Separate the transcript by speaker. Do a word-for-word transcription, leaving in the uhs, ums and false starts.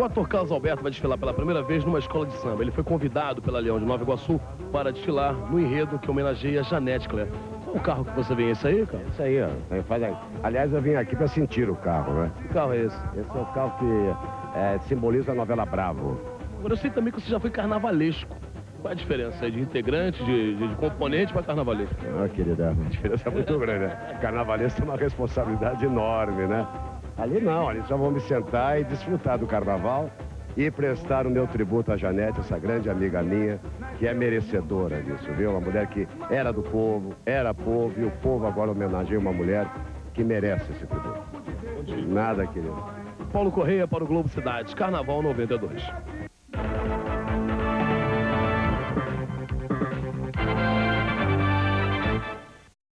Speaker 1: O ator Carlos Alberto vai desfilar pela primeira vez numa escola de samba. Ele foi convidado pela Leão de Nova Iguaçu para desfilar no enredo que homenageia Janete Claire. Qual o carro que você vem? Esse aí, cara?
Speaker 2: Isso aí, ó. Faz aí. Aliás, eu vim aqui para sentir o carro, né?
Speaker 1: Que carro é esse?
Speaker 2: Esse é o carro que é, simboliza a novela Bravo.
Speaker 1: Agora, eu sei também que você já foi carnavalesco. Qual é a diferença aí de integrante, de, de, de componente para carnavalesco?
Speaker 2: Ah, querida, a diferença é muito grande, né? Carnavalesco tem uma responsabilidade enorme, né? Ali não, ali só vou me sentar e desfrutar do carnaval e prestar o meu tributo a Janete, essa grande amiga minha, que é merecedora disso, viu? Uma mulher que era do povo, era povo, e o povo agora homenageia uma mulher que merece esse tributo. Nada, querido.
Speaker 1: Paulo Correia para o Globo Cidade, Carnaval noventa e dois.